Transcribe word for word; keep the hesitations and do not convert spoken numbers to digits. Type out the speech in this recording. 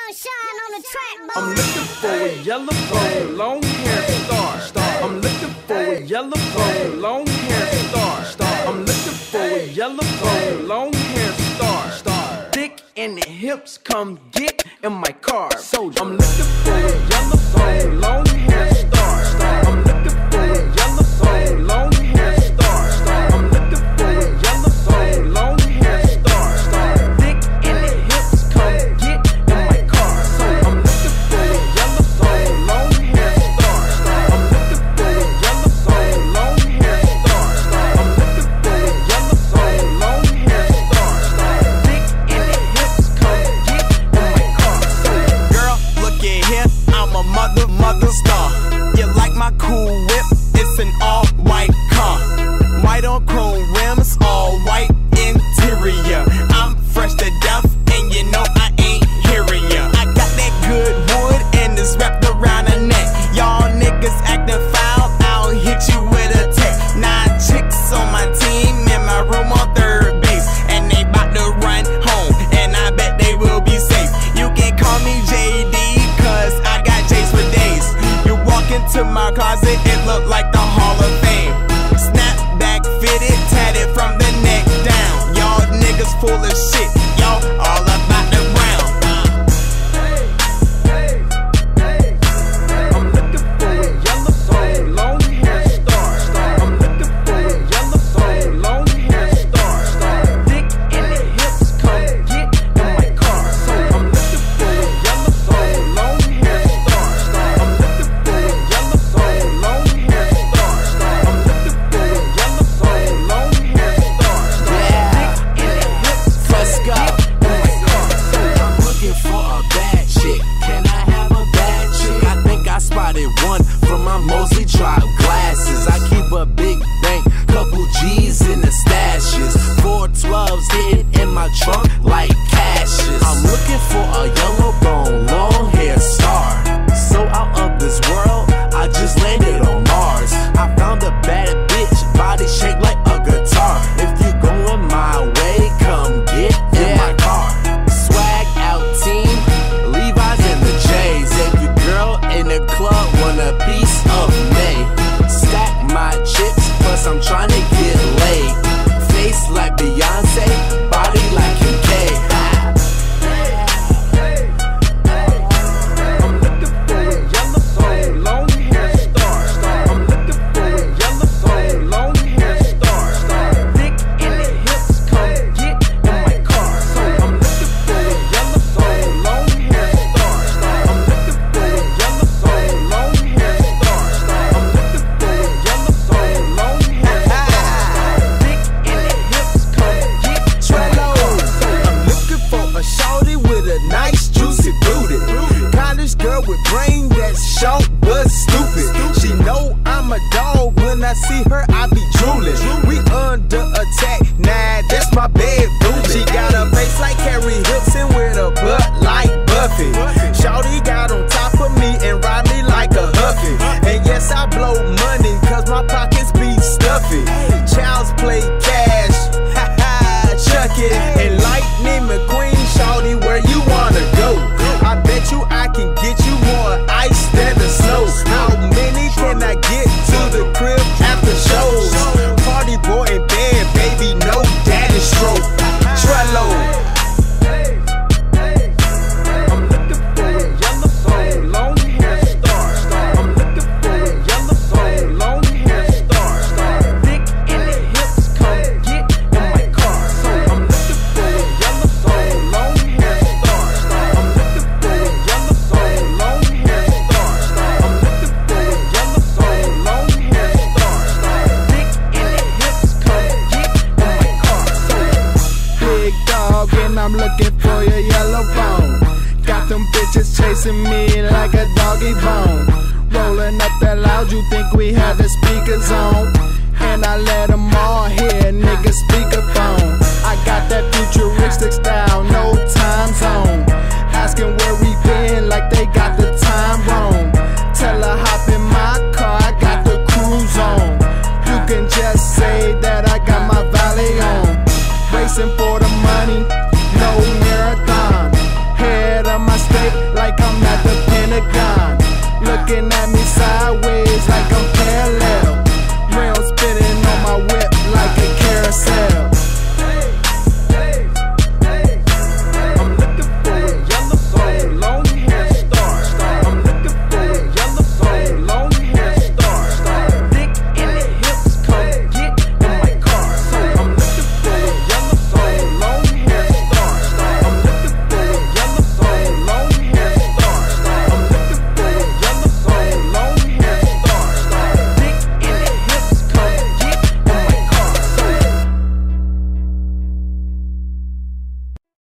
sunshine on the track, boy. I'm looking for a yellow bone, long hair star. I'm looking for a yellow bone, long hair star. I'm looking for a yellow bone, long hair star. Thick in the hips, come get in my car. I'm looking for a yellow bone, long hair star. I'm looking for a yellow bone, long hair star. I'm looking for a yellow bone, long hair star. Thick in the hips, come get in my car. I'm looking for a yellow bone, long hair star. I'm looking for a yellow bone, long hair star. I'm looking for a yellow bone, long hair star. Thick in the hips, come get in my car. Girl, look at here, I'm a mother, mother star. You like my cool whip? It's an all-white car. White on chrome rims, all white interior. I'm fresh to death, and you know I ain't hearing ya. I got that good wood, and it's wrapped around the neck. Y'all niggas acting foul, I'll hit you with a tech. Nine chicks on my team, in my room on third base, and they bout to run home, and I bet they will be safe. You can call me J D, cause I got J's for days. You walk into my closet, it look like the Hall of Fame. Snapback fitted, tatted from the neck down. Y'all niggas full of shit, y'all all about the ground. I'm looking for a yellow bone, long hair star. I'm looking for a yellow bone, long hair star. Thick in the hips, come get in my car. I'm looking for a yellow bone, long hair star. I'm looking for a yellow bone, long hair star. I'm looking for a yellow bone, long hair star. Thick in the hips, Let's go. I'm looking for a bad chick. Can I have a bad chick? I think I spotted one from my Mosley Drive glasses. I keep a big bank, couple G's in the stashes. Four twelves hidden in my trunk like cashes. I'm looking for a yellow bone, long hair star. So out of this world, I just landed on Mars. I found a bad bitch, body shaped like a guitar. If you going my way, come get in my car. Swag out team, Levi's and the J's. If your girl in the club want a piece of me, stack my chips, plus I'm trying to get laid. Face like Beyonce, body like Kim K. I'm looking for a yellow bone, long hair star. I'm looking for a yellow bone, long hair star. Thick in the hips, come get in my car. I'm looking for a yellow bone, long hair star. I'm looking for a yellow bone, long hair star. I'm looking for a yellow bone, long hair star. Thick in the hips, come get in my car. I'm looking for a shorty with a nice juicy booty. College girl with brain that's short but stupid. She know I'm a dog, when I see her I be drooling. We under attack, nah, that's my bad booty. She got a face like Carrie Hilton with a butt like Buffy. Shorty got on top of me and ride me like a huffy. And yes, I blow money cause my pockets be stuffy. Child's play cash, ha ha, chuck it. And Lightning McQueen, shorty, where you wanna go? I bet you I can get you more ice than the snow. How many can I get to the crib after shows? Party boy in bed, baby, no daddy stroke. Trello. I'm looking for a yellow bone, long hair star. I'm looking for a yellow bone, long hair star. Thick in the hips, come get in my car. I'm looking for a yellow bone, long hair star. I'm looking for a yellow bone, long hair star. I'm looking for a yellow bone, long hair star. Thick in the hips, come get in my car. Big dog, and I'm looking for your yellow bone. Got them bitches chasing me like a doggy bone. Rolling up that loud, you think we had the speakers on? And I let them all hear, nigga, speakerphone. I got that futuristic style, no time zone. Asking where we been like they got the time wrong. Tell her hop in my car, I got the cruise on. You can just say that I got my valet on. Racing for the money, no marathon. Head of my step shape like I'm at the Pentagon. Looking at me sideways like I'm parallel.